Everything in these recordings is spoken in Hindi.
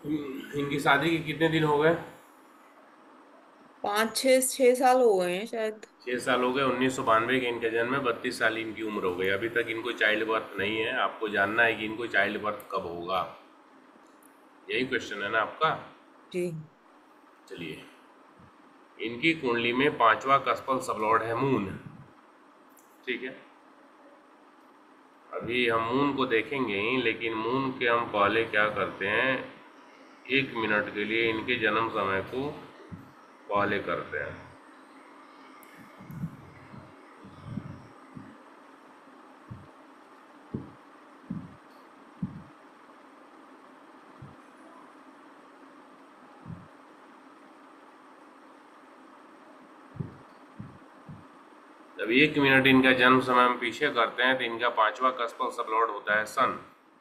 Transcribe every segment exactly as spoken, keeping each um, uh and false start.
इन- इनकी शादी के कितने दिन हो गए? पाँच छः छः साल हो गए हैं शायद। छः साल हो गए। उन्नीस सौ बानवे के इनके जन्म में, बत्तीस साल इनकी उम्र हो गई। अभी तक इनको चाइल्ड बर्थ नहीं है। आपको जानना है कि इनको चाइल्ड बर्थ कब होगा। यही क्वेश्चन है ना आपका? जी। चलिए, इनकी कुंडली में पांचवा कस्पल सबलॉर्ड है मून। ठीक है। अभी हम मून को देखेंगे ही, लेकिन मून के हम पहले क्या करते हैं, एक मिनट के लिए इनके जन्म समय को पहले करते हैं। जब एक मिनट इनका जन्म समय हम पीछे करते हैं तो इनका पांचवा कस्पल सबलॉर्ड होता है सन।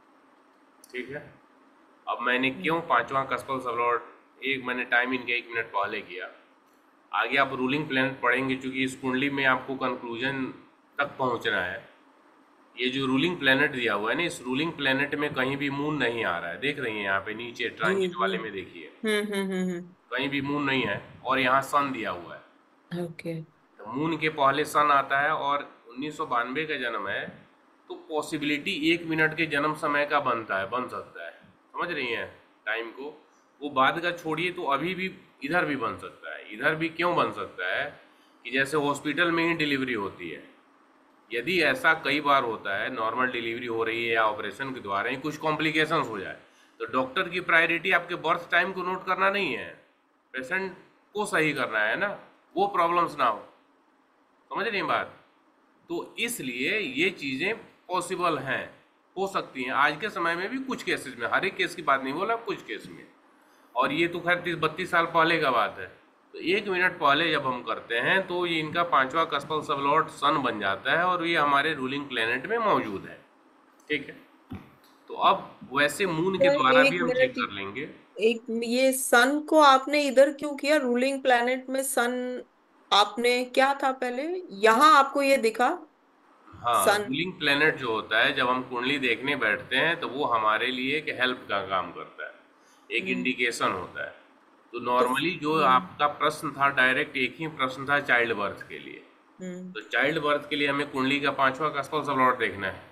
ठीक है। अब मैंने क्यों पांचवा कस्पल सबलॉर्ड एक मैंने टाइम इनके एक मिनट पहले किया। आगे आप रूलिंग प्लेनेट पढ़ेंगे, चूंकि इस कुंडली में आपको कंक्लूजन तक पहुंचना है। ये जो रूलिंग प्लेनेट दिया हुआ है ना, इस रूलिंग प्लेनेट में कहीं भी मून नहीं आ रहा है। देख रही हैं यहाँ पे नीचे जी ट्रांजिट जी। वाले में देखिए, हम्म हम्म हम्म कहीं भी मून नहीं है। और यहाँ सन दिया हुआ है। हम्म। ओके। तो मून के पहले सन आता है और उन्नीस सौ बानवे का जन्म है। तो पॉसिबिलिटी एक मिनट के जन्म समय का बनता है, बन सकता है। समझ रही हैं टाइम को? वो बाद का छोड़िए, तो अभी भी इधर भी बन सकता है। इधर भी क्यों बन सकता है कि जैसे हॉस्पिटल में ही डिलीवरी होती है। यदि ऐसा कई बार होता है, नॉर्मल डिलीवरी हो रही है या ऑपरेशन के द्वारा ही कुछ कॉम्प्लिकेशंस हो जाए, तो डॉक्टर की प्रायोरिटी आपके बर्थ टाइम को नोट करना नहीं है, पेशेंट को सही करना है ना, वो प्रॉब्लम्स ना हो। समझ रही हैं बात? तो इसलिए ये चीज़ें पॉसिबल हैं, हो सकती हैं आज के समय में भी, कुछ केसेस में। हर एक केस की बात नहीं बोला, कुछ केस में। और ये तो खैर तीस बत्तीस साल पहले का बात है। तो एक मिनट पहले जब हम करते हैं तो ये इनका पांचवा कस्पल सबलॉर्ड सन बन जाता है और ये हमारे रूलिंग प्लेनेट में मौजूद है। ठीक है। तो अब वैसे मून के सर द्वारा भी एक हम चेक मिनट। कर लेंगे। एक ये सन को आपने इधर क्यों किया, रूलिंग प्लैनेट में सन? आपने क्या था पहले? यहाँ आपको ये दिखा हाँ, सन? रूलिंग प्लेनेट जो होता है, जब हम कुंडली देखने बैठते हैं तो वो हमारे लिए एक हेल्प का काम करता है, एक हम्म। इंडिकेशन होता है। तो तो नॉर्मली जो हम्म आपका प्रश्न था, डायरेक्ट एक ही प्रश्न था चाइल्ड बर्थ के लिए। हम्म तो चाइल्ड बर्थ के लिए हमें कुंडली का पांचवा कस्पल सबलॉर्ड देखना है।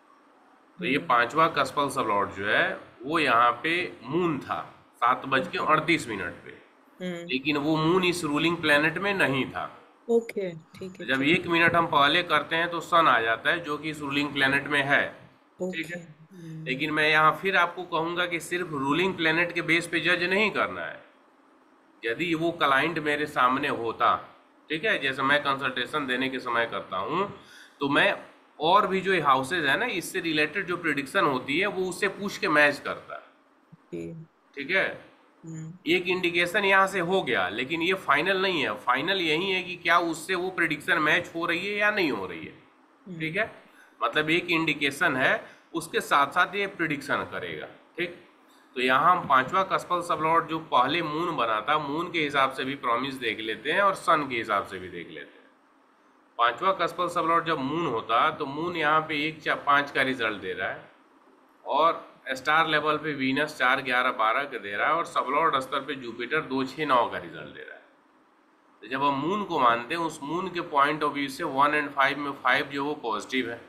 तो ये हम्म पांचवा कस्पल सबलॉर्ड जो है, वो यहाँ पे मून था, सात बज के ओके। अड़तीस मिनट पे। हम्म। लेकिन वो मून इस रूलिंग प्लेनेट में नहीं था। ओके ठीक तो है जब ठीक एक मिनट हम पहले करते हैं तो सन आ जाता है, जो कि इस रूलिंग प्लेनेट में है। है। ठीक है। ओके। हम्म। लेकिन मैं यहाँ फिर आपको कहूँगा कि सिर्फ रूलिंग प्लेनेट के बेस पे जज नहीं करना है। यदि वो क्लाइंट मेरे सामने होता, ठीक है, जैसे मैं कंसल्टेशन देने के समय करता हूँ, तो मैं और भी जो हाउसेज है ना, इससे रिलेटेड जो प्रिडिक्शन होती है वो उससे पूछ के मैच करता। जी। ठीक है। हम्म एक इंडिकेशन यहाँ से हो गया, लेकिन ये फाइनल नहीं है। फाइनल यही है कि क्या उससे वो प्रिडिक्शन मैच हो रही है या नहीं हो रही है। ठीक हम्म है। मतलब एक इंडिकेशन है, उसके साथ साथ ये प्रिडिक्शन करेगा। ठीक। तो यहाँ हम पांचवा कस्पल सबलॉर्ड जो पहले मून बना था, मून के हिसाब से भी प्रॉमिस देख लेते हैं और सन के हिसाब से भी देख लेते हैं। पांचवा कस्पल सबलॉर्ड जब मून होता तो मून यहाँ पे एक चा पाँच का रिजल्ट दे रहा है, और स्टार लेवल पे वीनस चार ग्यारह बारह का दे रहा है, और सबलॉर्ड स्तर पे जुपिटर दो छः नौ का रिजल्ट दे रहा है। तो जब हम मून को मानते हैं, उस मून के पॉइंट ऑफ व्यू से वन एंड फाइव में फाइव जो वो पॉजिटिव है,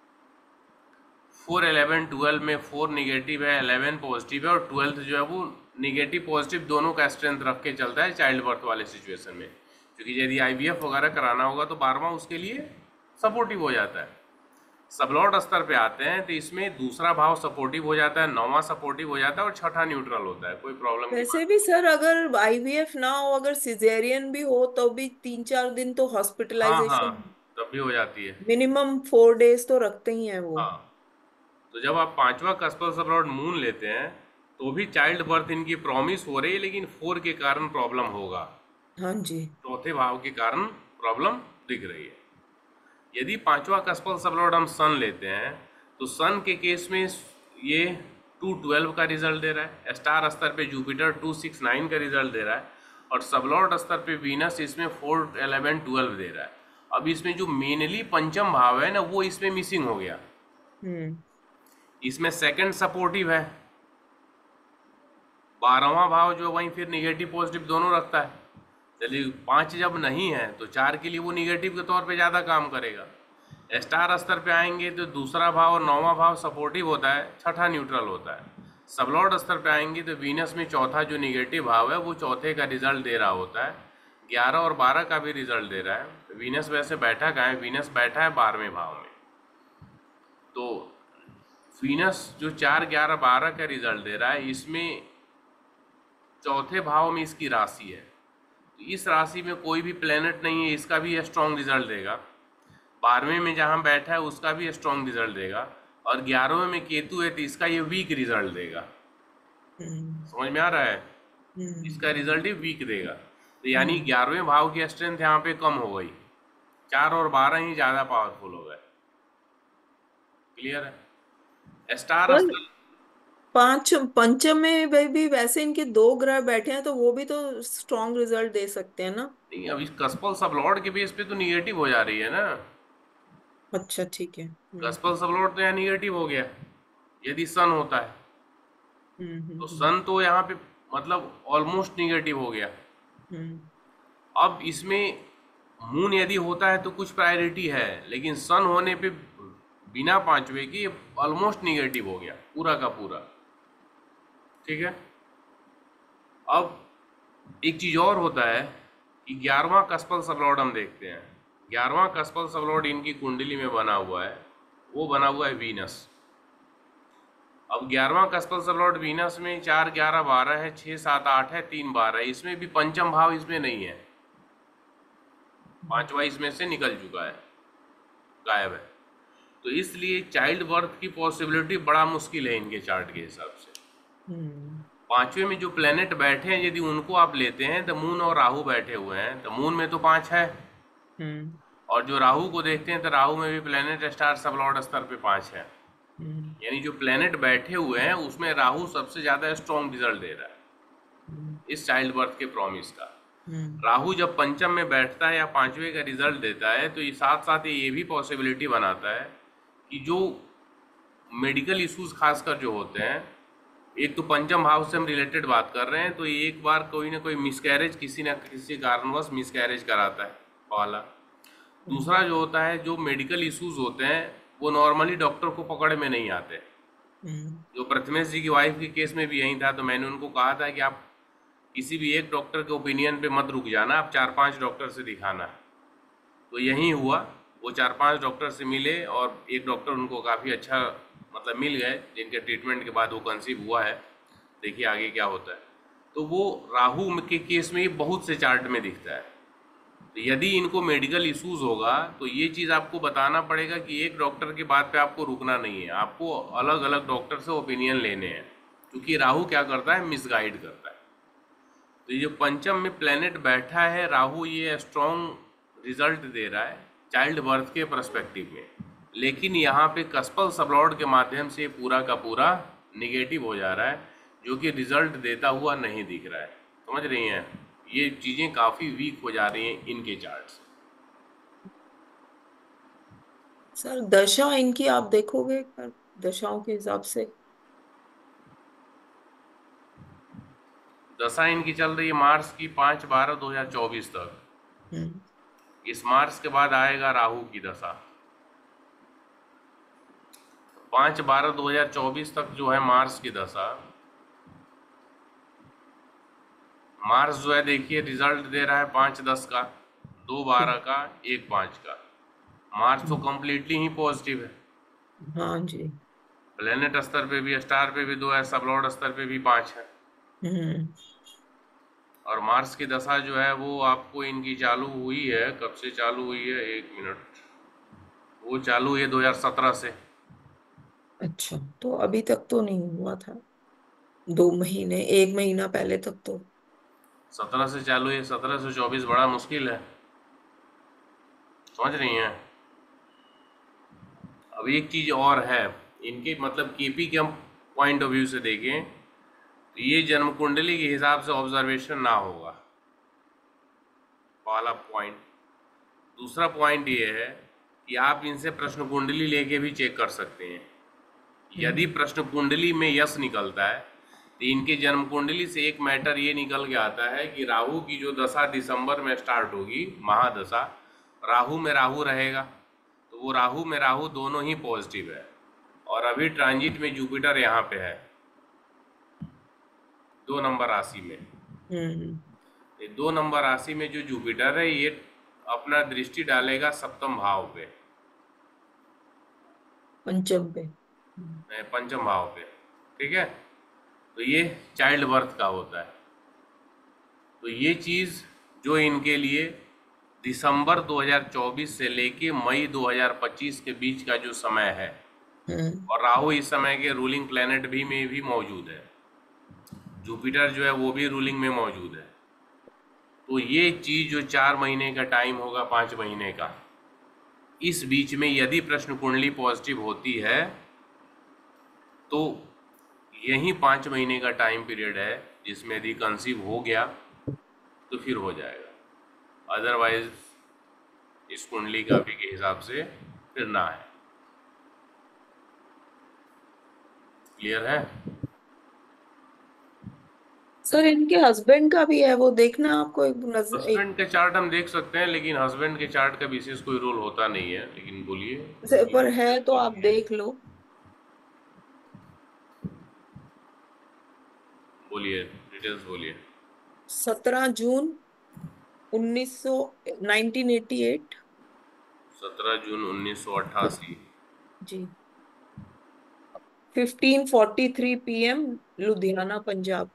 फोर इलेवन ट्वेल्व में फोर निगेटिव है, इलेवन पॉजिटिव है, और ट्वेल्थ जो है वो निगेटिव पॉजिटिव दोनों का स्ट्रेंथ रख के चलता है चाइल्ड बर्थ वाले सिचुएशन में। क्योंकि यदि आईवीएफ वगैरह कराना होगा तो बारहवां उसके लिए सपोर्टिव हो जाता है। सबलॉर्ड स्तर पे आते हैं तो इसमें दूसरा भाव सपोर्टिव हो जाता है, नौवां सपोर्टिव हो जाता है, और छठा न्यूट्रल होता है। कोई प्रॉब्लम की वैसे बात भी सर, अगर आईवीएफ ना हो, अगर सिजेरियन भी हो, तो भी तीन चार दिन तो नहीं। हाँ हाँ, हॉस्पिटलाइजेशन तब भी हो जाती है। मिनिमम फोर डेज तो रखते ही हैं वो। हाँ। तो जब आप पांचवा कस्पल सबलॉर्ड मून लेते हैं, तो भी चाइल्ड बर्थ इनकी प्रॉमिस हो रही है, लेकिन फोर के कारण प्रॉब्लम होगा। हाँ जी। चौथे भाव के कारण प्रॉब्लम दिख रही है। यदि पांचवा कस्पल सबलॉर्ड हम सन लेते हैं, तो सन के केस में ये टू ट्वेल्व का रिजल्ट दे रहा है, स्टार स्तर पे जुपिटर टू सिक्स नाइन का रिजल्ट दे रहा है, और सबलॉर्ड स्तर पे वीनस इसमें फोर एलेवन ट्वेल्व दे रहा है। अब इसमें जो मेनली पंचम भाव है ना, वो इसमें मिसिंग हो गया। हम्म इसमें सेकंड सपोर्टिव है, बारहवां भाव जो वहीं फिर निगेटिव पॉजिटिव दोनों रखता है। चलिए पाँच जब नहीं है तो चार के लिए वो निगेटिव के तौर पे ज़्यादा काम करेगा। स्टार स्तर पे आएंगे तो दूसरा भाव और नौवां भाव सपोर्टिव होता है, छठा न्यूट्रल होता है। सबलॉर्ड स्तर पे आएंगे तो वीनस में चौथा जो निगेटिव भाव है वो चौथे का रिजल्ट दे रहा होता है, ग्यारह और बारह का भी रिजल्ट दे रहा है। वीनस वैसे बैठा कहाँ है, वीनस बैठा है बारहवें भाव में। तो वीनस जो चार ग्यारह बारह का रिजल्ट दे रहा है, इसमें चौथे भाव में इसकी राशि है, तो इस राशि में कोई भी प्लेनेट नहीं है, इसका भी स्ट्रॉन्ग रिजल्ट देगा। बारहवें में जहाँ बैठा है उसका भी स्ट्रॉन्ग रिजल्ट देगा, और ग्यारहवें में केतु है तो इसका ये वीक रिजल्ट देगा। हम्म। समझ में आ रहा है, हम्म। इसका रिजल्ट ही वीक देगा। तो यानी ग्यारहवें भाव की स्ट्रेंथ यहाँ पे कम हो गई, चार और बारह ही ज़्यादा पावरफुल हो गए। क्लियर है। स्टार पर स्तर पांच पंचम में भाई भी वैसे इनके दो ग्रह बैठे हैं तो वो भी तो स्ट्रॉन्ग रिजल्ट दे सकते हैं ना। नहीं, अब इस कस्पल सबलॉर्ड के बेस पे तो निगेटिव हो जा रही है ना। अच्छा ठीक है। हम्म। कस्पल सबलॉर्ड तो यहाँ निगेटिव हो गया यदि सन होता है, हम्म। तो हम्म। सन तो यहाँ पे मतलब ऑलमोस्ट निगेटिव हो गया। हम्म। अब इसमें मून यदि होता है तो कुछ प्रायोरिटी है, लेकिन सन होने पे बिना पांचवे की ऑलमोस्ट निगेटिव हो गया पूरा का पूरा। ठीक है। अब एक चीज और होता है कि ग्यारहवां कस्पल सबलॉर्ड हम देखते हैं। ग्यारहवां कस्पल सबलॉर्ड इनकी कुंडली में बना हुआ है, वो बना हुआ है वीनस। अब ग्यारहवां कस्पल सबलॉर्ड वीनस में चार ग्यारह बारह है, छः सात आठ है, तीन बारह है। इसमें भी पंचम भाव इसमें नहीं है, पांचवा इसमें से निकल चुका है, गायब है। तो इसलिए चाइल्ड बर्थ की पॉसिबिलिटी बड़ा मुश्किल है इनके चार्ट के हिसाब से। हम्म। पांचवे में जो प्लेनेट बैठे हैं यदि उनको आप लेते हैं तो मून और राहु बैठे हुए हैं, तो मून में तो पांच है, हम्म। और जो राहु को देखते हैं तो राहु में भी प्लेनेट स्टार सबलॉर्ड स्तर पे पांच है। हम्म। यानी जो प्लेनेट बैठे हुए हैं उसमें राहु सबसे ज़्यादा स्ट्रॉन्ग रिजल्ट दे रहा है हम्म। इस चाइल्ड बर्थ के प्रॉमिस का। हम्म। राहु जब पंचम में बैठता है या पांचवे का रिजल्ट देता है तो ये साथ साथ ये भी पॉसिबिलिटी बनाता है कि जो मेडिकल इश्यूज खासकर जो होते हैं, एक तो पंचम भाव से हम रिलेटेड बात कर रहे हैं, तो ये एक बार कोई ना कोई मिसकैरेज किसी न किसी कारणवश मिसकैरेज कराता है पहला। दूसरा जो होता है, जो मेडिकल इश्यूज होते हैं वो नॉर्मली डॉक्टर को पकड़ में नहीं आते। हम्म। जो प्रथमेश जी की वाइफ के केस में भी यही था, तो मैंने उनको कहा था कि आप किसी भी एक डॉक्टर के ओपिनियन पे मत रुक जाना, आप चार पांच डॉक्टर से दिखाना। तो यही हुआ, वो चार पांच डॉक्टर से मिले और एक डॉक्टर उनको काफ़ी अच्छा मतलब मिल गए, जिनके ट्रीटमेंट के बाद वो कंसीव हुआ है। देखिए आगे क्या होता है। तो वो राहु के केस में ये बहुत से चार्ट में दिखता है। तो यदि इनको मेडिकल इश्यूज होगा तो ये चीज़ आपको बताना पड़ेगा कि एक डॉक्टर की बात पे आपको रुकना नहीं है, आपको अलग अलग डॉक्टर से ओपिनियन लेने हैं, क्योंकि राहु क्या करता है, मिसगाइड करता है। तो ये जो पंचम में प्लेनेट बैठा है राहु, ये स्ट्रॉन्ग रिजल्ट दे रहा है चाइल्ड बर्थ के पर्सपेक्टिव में, लेकिन यहाँ पे कस्पल सबलॉर्ड के माध्यम से पूरा का पूरा निगेटिव हो जा रहा है, जो कि रिजल्ट देता हुआ नहीं दिख रहा है। समझ रही हैं, ये चीज़ें काफ़ी वीक हो जा रही हैं इनके चार्ट से। सर दशा इनकी आप देखोगे पर दशाओं के हिसाब से। दशा इनकी चल रही है मार्च की पाँच बारह दो हजार चौबीस तक। हम्म। इस मार्च के बाद आएगा राहु की दशा। पाँच बारह दो हजार चौबीस तक जो है मार्च की दशा, मार्च जो है देखिए रिजल्ट दे रहा है पाँच दस का, दो बारह का, एक पाँच का। मार्च तो कम्प्लीटली ही पॉजिटिव है, हाँ जी। प्लेनेट स्तर पे भी, स्टार पे भी दो है, सबलॉर्ड स्तर पे भी पाँच है। हम्म। और मार्स की दशा जो है वो आपको इनकी चालू हुई है, कब से चालू हुई है, एक मिनट, वो चालू हुई है दो हजार सत्रह से। अच्छा तो अभी तक तो नहीं हुआ था, दो महीने एक महीना पहले तक तो। सत्रह से चालू है, सत्रह से चौबीस बड़ा मुश्किल है। समझ रही हैं। अब एक चीज़ और है, इनके मतलब केपी के हम पॉइंट ऑफ व्यू से देखें तो ये जन्म कुंडली के हिसाब से ऑब्जर्वेशन ना होगा, पहला पॉइंट। दूसरा पॉइंट ये है कि आप इनसे प्रश्न कुंडली लेके भी चेक कर सकते हैं। यदि प्रश्न कुंडली में यस निकलता है, तो इनके जन्म कुंडली से एक मैटर ये निकल के आता है कि राहु की जो दशा दिसंबर में स्टार्ट होगी, महादशा, राहु में राहु रहेगा, तो वो राहु में राहु दोनों ही पॉजिटिव है। और अभी ट्रांजिट में जुपिटर यहाँ पे है दो नंबर राशि में। हम्म। ये दो नंबर राशि में जो जुपिटर है ये अपना दृष्टि डालेगा सप्तम भाव पे, पंचम पे। हम्म। पंचम भाव पे, ठीक है। तो ये चाइल्ड बर्थ का होता है। तो ये चीज़ जो इनके लिए दिसंबर दो हज़ार चौबीस से लेके मई दो हज़ार पच्चीस के बीच का जो समय है, हम्म। और राहु इस समय के रूलिंग प्लेनेट भी में भी मौजूद है, जुपिटर जो है वो भी रूलिंग में मौजूद है। तो ये चीज़ जो चार महीने का टाइम होगा, पाँच महीने का, इस बीच में यदि प्रश्न कुंडली पॉजिटिव होती है तो यही पाँच महीने का टाइम पीरियड है जिसमें यदि कंसीव हो गया तो फिर हो जाएगा, अदरवाइज इस कुंडली का भी के हिसाब से फिर ना है। क्लियर है? सर इनके हस्बैंड का भी है, वो देखना आपको एक नजर एक हस्बैंड के चार्ट हम देख सकते हैं, लेकिन हस्बैंड के चार्ट का विशेष कोई रोल होता नहीं है, लेकिन बोलिए। से पर है तो आप देख लो। बोलिए, डिटेल्स बोलिए। सत्रह जून, उन्नीस सौ, नाइनटीन एटी एट। सत्रह जून उन्नीस सौ अट्ठासी। जी। Fifteen forty three p m, Ludhiana, Punjab.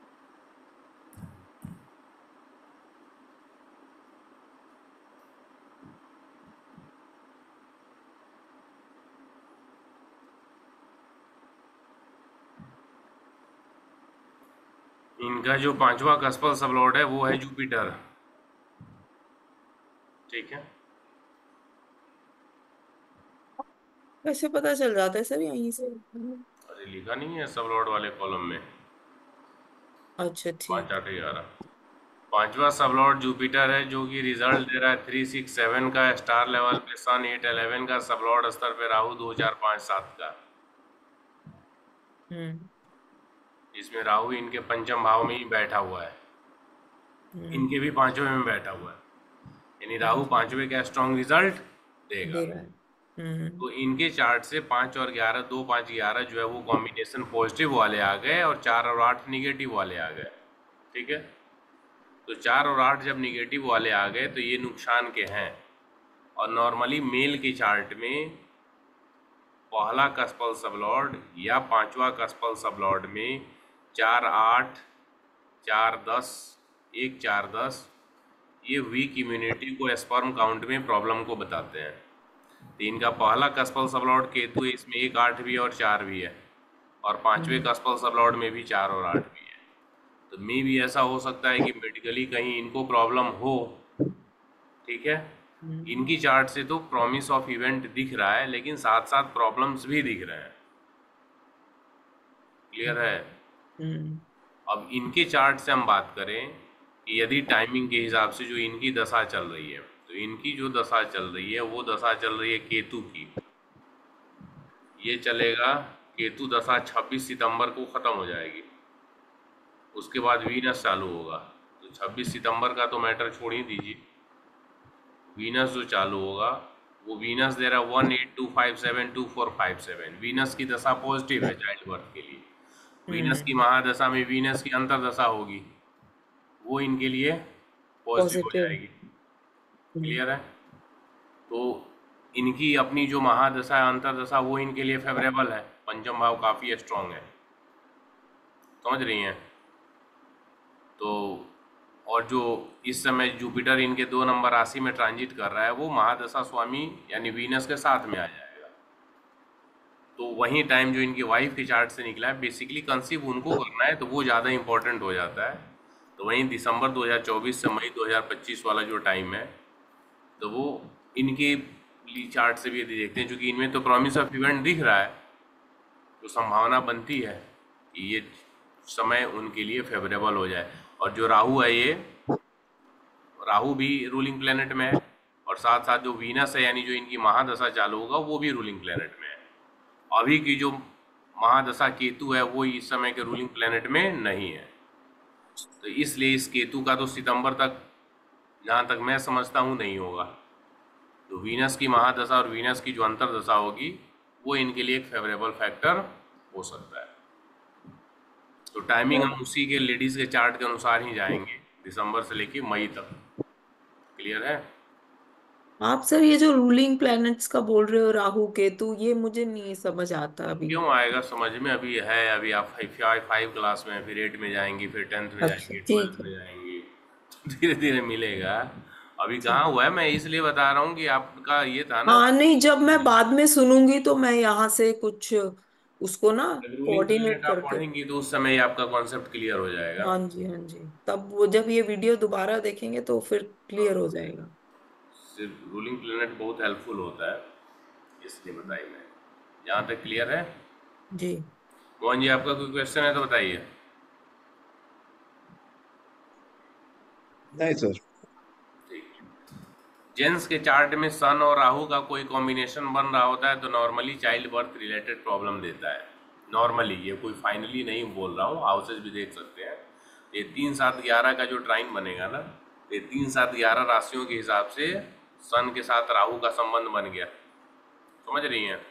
इनका जो पांचवा कस्पल सबलॉर्ड है वो है जुपिटर, ठीक है। कैसे पता चल जाता है सर यहीं से? अरे लिखा नहीं है सबलॉर्ड वाले कॉलम में? अच्छा पाँच ठीक। आठ ग्यारह पांचवा सबलॉर्ड जुपिटर है, जो कि रिजल्ट दे रहा है थ्री सिक्स सेवन का स्टार लेवल पे, सन एट इलेवन का, सबलॉर्ड स्तर पे राहु दो चार पाँच सात का। हम्म। इसमें राहु इनके पंचम भाव में ही बैठा हुआ है, हम्म। इनके भी पांचवें में बैठा हुआ है, यानी राहु अच्छा, पांचवें का स्ट्रॉन्ग रिजल्ट देगा। दे रहा है। हम्म। तो इनके चार्ट से पाँच और ग्यारह, दो पाँच ग्यारह जो है वो कॉम्बिनेशन पॉजिटिव वाले आ गए, और चार और आठ निगेटिव वाले आ गए, ठीक है। तो चार और आठ जब निगेटिव वाले आ गए तो ये नुकसान के हैं। और नॉर्मली मेल के चार्ट में पहला कस्पल सबलॉर्ड या पांचवा कस्पल सबलॉर्ड में चार आठ, चार दस, एक चार दस, ये वीक इम्यूनिटी को स्पर्म काउंट में प्रॉब्लम को बताते हैं। तो इनका पहला कस्पल सबलॉर्ड केतु है, इसमें एक आठ भी है और चार भी है, और पांचवें हम्म। कस्पल सबलॉर्ड में भी चार और आठ भी है। तो मे भी ऐसा हो सकता है कि मेडिकली कहीं इनको प्रॉब्लम हो, ठीक है। हम्म। इनकी चार्ट से तो प्रॉमिस ऑफ इवेंट दिख रहा है, लेकिन साथ साथ प्रॉब्लम्स भी दिख रहे हैं। क्लियर है? हम्म। अब इनके चार्ट से हम बात करें कि यदि टाइमिंग के हिसाब से जो इनकी दशा चल रही है, तो इनकी जो दशा चल रही है वो दशा चल रही है केतु की। ये चलेगा, केतु दशा छब्बीस सितंबर को ख़त्म हो जाएगी, उसके बाद वीनस चालू होगा। तो छब्बीस सितंबर का तो मैटर छोड़ ही दीजिए, वीनस जो चालू होगा वो वीनस दे रहा है one eight two five seven two four five seven. Venus की दशा पॉजिटिव है चाइल्ड बर्थ के लिए। वीनस की हम्म। महादशा में वीनस की अंतरदशा होगी, वो इनके लिए पॉजिटिव हो पॉजिटिव। जाएगी। क्लियर है? तो इनकी अपनी जो महादशा है, अंतरदशा, वो इनके लिए फेवरेबल है, पंचम भाव काफ़ी स्ट्रांग है। समझ रही हैं? तो और जो इस समय जुपिटर इनके दो नंबर राशि में ट्रांजिट कर रहा है वो महादशा स्वामी यानी वीनस के साथ में आ जाएगा। तो वही टाइम जो इनकी वाइफ के चार्ट से निकला है, बेसिकली कंसीव उनको करना है, तो वो ज़्यादा इंपॉर्टेंट हो जाता है। तो वहीं दिसंबर दो हज़ार चौबीस से मई दो हज़ार पच्चीस वाला जो टाइम है, तो वो इनके चार्ट से भी यदि देखते हैं, चूँकि इनमें तो प्रॉमिस ऑफ इवेंट दिख रहा है, तो संभावना बनती है कि ये समय उनके लिए फेवरेबल हो जाए। और जो राहु है, ये राहु भी रूलिंग प्लेनेट में है, और साथ साथ जो वीनस है यानी जो इनकी महादशा चालू होगा वो भी रूलिंग प्लेनेट में है। अभी की जो महादशा केतु है वो इस समय के रूलिंग प्लेनेट में नहीं है। तो इसलिए इस केतु का तो सितंबर तक, जहाँ तक मैं समझता हूँ, नहीं होगा। तो वीनस की महादशा और वीनस की जो अंतरदशा होगी वो इनके लिए एक फेवरेबल फैक्टर हो सकता है। तो टाइमिंग हम उसी के लेडीज के चार्ट के अनुसार ही जाएंगे, दिसंबर से लेके मई तक। क्लियर है? आप सर ये जो रूलिंग प्लैनेट्स का बोल रहे हो, राहु केतु, ये मुझे नहीं समझ आता अभी। क्यों आएगा समझ में? अभी है, अभी आप फाइव फाइव क्लास में, फिर एट में जाएंगी, फिर टेंथ में अच्छा जाएंगी, ठीक ट्वेल्थ है। में जाएंगी, धीरे धीरे मिलेगा। अभी कहाँ ठीक। हुआ है, मैं इसलिए बता रहा हूँ कि आपका ये था ना। हाँ नहीं, जब मैं बाद में सुनूंगी तो मैं यहाँ से कुछ उसको ना जब रूलिंग कोऑर्डिनेट प्लेनेट आप करके। पढ़ेंगी तो उस समय ही आपका कॉन्सेप्ट क्लियर हो जाएगा। हाँ जी हाँ जी, तब वो जब ये वीडियो दोबारा देखेंगे तो फिर क्लियर हो जाएगा। सिर्फ रूलिंग प्लेनेट बहुत हेल्पफुल होता है, इसलिए बताई मैं। यहाँ तक क्लियर है? जी। मोहन जी, आपका कोई क्वेश्चन है तो बताइए। नहीं सर। ठीक। जेंस के चार्ट में सन और राहु का कोई कॉम्बिनेशन बन रहा होता है तो normally child birth related problem देता है। नॉर्मली, ये कोई फाइनली नहीं बोल रहा हूँ, हाउसेज भी देख सकते हैं। ये तीन सात ग्यारह का जो ट्राइन बनेगा ना, ये तीन सात ग्यारह राशियों के हिसाब से सन के साथ राहु का संबंध बन गया। समझ रही हैं?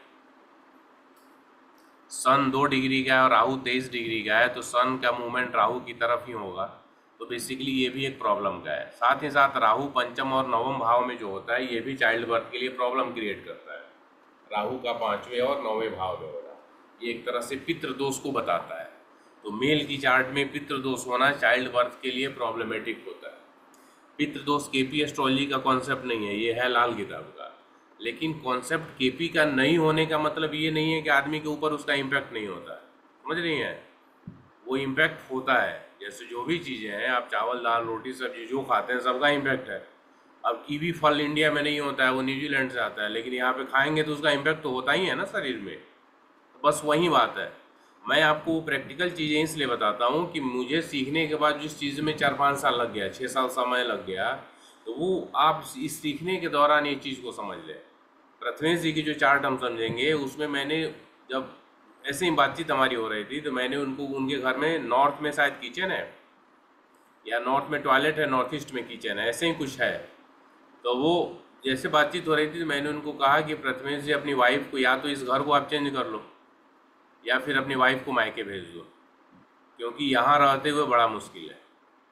सन दो डिग्री का है और राहु तेईस डिग्री का है, तो सन का मूवमेंट राहु की तरफ ही होगा। तो बेसिकली ये भी एक प्रॉब्लम का है। साथ ही साथ राहु पंचम और नवम भाव में जो होता है, ये भी चाइल्ड बर्थ के लिए प्रॉब्लम क्रिएट करता है। राहु का पांचवें और नौवें भाव में होना, ये एक तरह से पितृदोष को बताता है। तो मेल की चार्ट में पितृदोष होना चाइल्ड बर्थ के लिए प्रॉब्लमेटिक होता है। पितृदोष केपी एस्ट्रोलॉजी का कॉन्सेप्ट नहीं है, ये है लाल किताब का। लेकिन कॉन्सेप्ट केपी का नहीं होने का मतलब ये नहीं है कि आदमी के ऊपर उसका इम्पैक्ट नहीं होता। समझ रही हैं? वो इम्पैक्ट होता है। जैसे जो भी चीज़ें हैं, आप चावल दाल रोटी सब्जी जो खाते हैं, सबका इम्पैक्ट है। अब कीवी फल इंडिया में नहीं होता है, वो न्यूजीलैंड से आता है, लेकिन यहाँ पे खाएंगे तो उसका इम्पैक्ट तो होता ही है ना शरीर में। बस वही बात है। मैं आपको प्रैक्टिकल चीज़ें इसलिए बताता हूँ कि मुझे सीखने के बाद जिस चीज़ में चार पाँच साल लग गया, छः साल समय लग गया, तो वो आप इस सीखने के दौरान ये चीज़ को समझ लें। प्रथमेश जी की जो चार्ट हम समझेंगे, उसमें मैंने जब ऐसे ही बातचीत हमारी हो रही थी तो मैंने उनको, उनके घर में नॉर्थ में शायद किचन है या नॉर्थ में टॉयलेट है, नॉर्थ ईस्ट में किचन है, ऐसे ही कुछ है। तो वो जैसे बातचीत हो रही थी तो मैंने उनको कहा कि प्रथमेश जी, अपनी वाइफ को या तो इस घर को आप चेंज कर लो या फिर अपनी वाइफ को मायके भेज दो, क्योंकि यहाँ रहते हुए बड़ा मुश्किल है।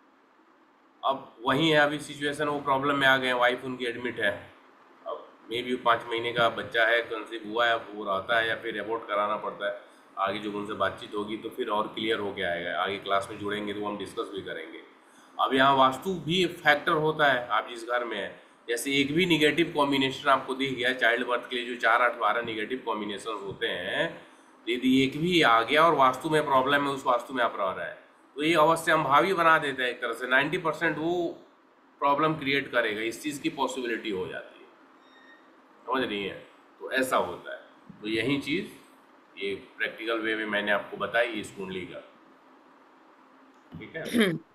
अब वही है अभी सिचुएशन, वो प्रॉब्लम में आ गए हैं। वाइफ उनकी एडमिट है, अब मे भी पाँच महीने का बच्चा है, कंसीव हुआ है, वो रहता है या फिर एबॉर्ट कराना पड़ता है। आगे जो उनसे बातचीत होगी तो फिर और क्लियर हो के आएगा, आगे क्लास में जुड़ेंगे तो हम डिस्कस भी करेंगे। अब यहाँ वास्तु भी फैक्टर होता है। आप जिस घर में है, जैसे एक भी निगेटिव कॉम्बिनेशन आपको दिख गया चाइल्ड बर्थ के लिए, जो चार आठ बारह निगेटिव कॉम्बिनेशन होते हैं, यदि एक भी आ गया और वास्तु में प्रॉब्लम है, उस वास्तु में आप रह रहे हैं, तो ये अवश्य हम भावी बना देते हैं एक तरह से। नाइन्टी परसेंट वो प्रॉब्लम क्रिएट करेगा, इस चीज़ की पॉसिबिलिटी हो जाती है। समझ रही है? तो ऐसा होता है। तो यही चीज़ ये प्रैक्टिकल वे में मैंने आपको बताई इस कुंडली का। ठीक है।